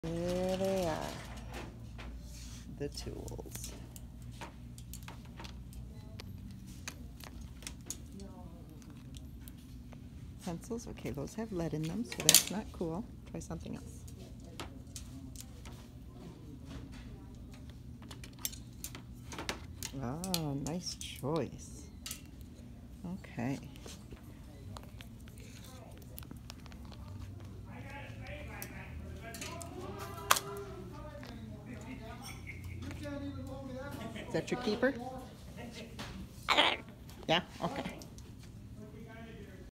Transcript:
There they are, the tools. Pencils, okay, those have lead in them, so that's not cool. Try something else. Oh, nice choice. Okay. Is that your keeper? Yeah, okay.